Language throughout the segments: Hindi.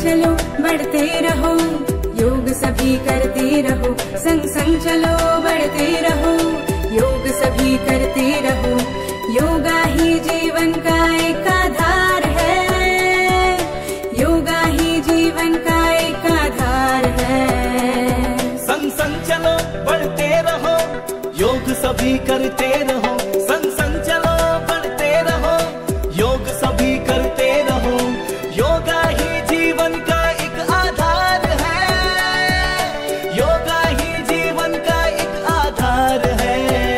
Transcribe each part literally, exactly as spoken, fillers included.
चलो बढ़ते रहो, योग सभी करते रहो। संग संग चलो बढ़ते रहो, योग सभी करते रहो। योगा ही जीवन का एक आधार है, योगा ही जीवन का एक आधार है। संग संग चलो बढ़ते रहो, योग सभी करते रहो। संग संग चलो बढ़ते रहो, योग सभी करते रहो। योगा ही जीवन का एक आधार है, योगा ही जीवन का एक आधार है।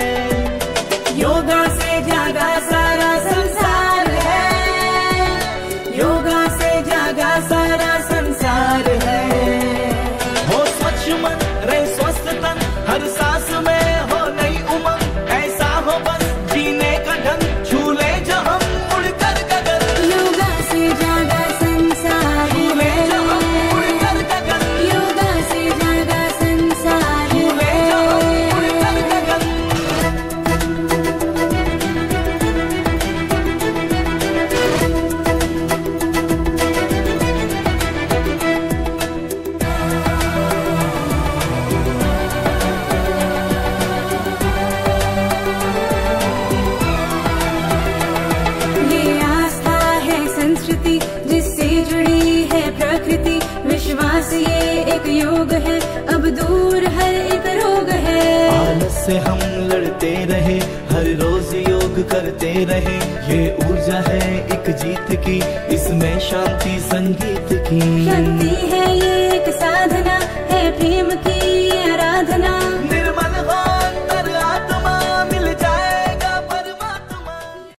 योगा से जागा सारा संसार है, योगा से जागा सारा संसार है। हो स्वच्छ मन रहे स्वस्थ तन, हर सांस में हो नई उमंग। ऐसा हो बस जीने का ढंग, झूले जो हम उड़कर गगन। योगा से जागा संसार झूले जो हम उड़कर गगन, योगा से जागा संसार झूले जो हम उड़कर गगन। ये आस्था है संस्कृति जिससे जुड़ी है प्रकृति। विश्वास ये एक योग है, अब दूर हर एक रोग है। आलस से हम लड़ते रहे, हर रोज योग करते रहे। ये ऊर्जा है एक जीत की, इसमें शांति संगीत की। शक्ति है ये